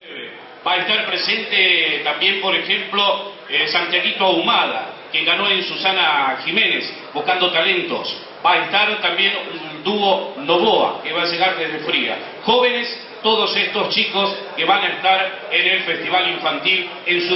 Va a estar presente también, por ejemplo, Santiaguito Ahumada, que ganó en Susana Jiménez, buscando talentos. Va a estar también un dúo Novoa, que va a llegar desde Fría. Jóvenes, todos estos chicos que van a estar en el Festival Infantil en su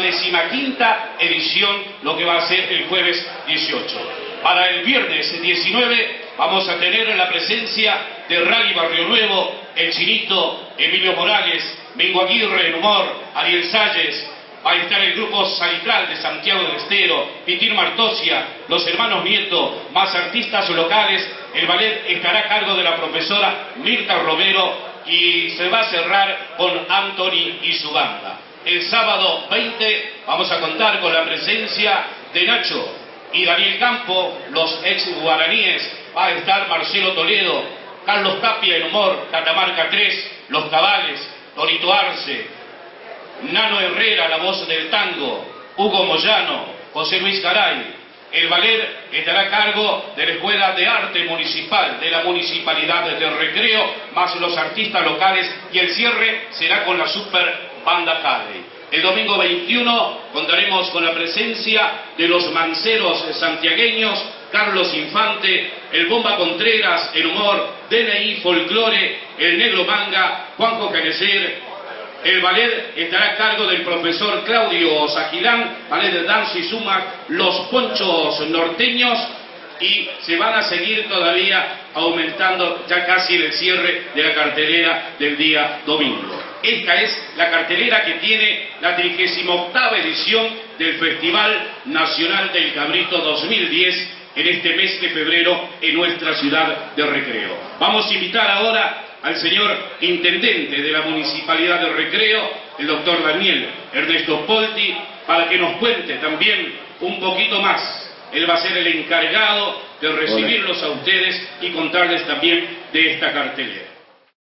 15ª edición, lo que va a ser el jueves 18. Para el viernes 19 vamos a tener la presencia de Rally Barrio Nuevo, El Chinito, Emilio Morales, Mingo Aguirre en humor, Ariel Salles. Va a estar el grupo Salitral de Santiago del Estero, Pitir Martosia, los hermanos Nieto, más artistas locales. El ballet estará a cargo de la profesora Mirta Romero y se va a cerrar con Anthony y su banda. El sábado 20 vamos a contar con la presencia de Nacho y Daniel Campo, los ex guaraníes. Va a estar Marcelo Toledo, Carlos Tapia en humor, Catamarca 3, Los Cabales, Torito Arce, Nano Herrera, la voz del tango, Hugo Moyano, José Luis Garay. El ballet estará a cargo de la Escuela de Arte Municipal de la Municipalidad de Recreo, más los artistas locales, y el cierre será con la Super Banda Harley. El domingo 21 contaremos con la presencia de los manceros santiagueños, Carlos Infante, el Bomba Contreras en humor, DNI Folclore, el Negro Manga, Juanjo Canecer. El ballet estará a cargo del profesor Claudio Sagilán, ballet de danza y suma, los Ponchos Norteños, y se van a seguir todavía aumentando ya casi el cierre de la cartelera del día domingo. Esta es la cartelera que tiene la 38ª edición del Festival Nacional del Cabrito 2010 en este mes de febrero en nuestra ciudad de Recreo. Vamos a invitar ahora al señor Intendente de la Municipalidad de Recreo, el doctor Daniel Ernesto Polti, para que nos cuente también un poquito más. Él va a ser el encargado de recibirlos a ustedes y contarles también de esta cartelera.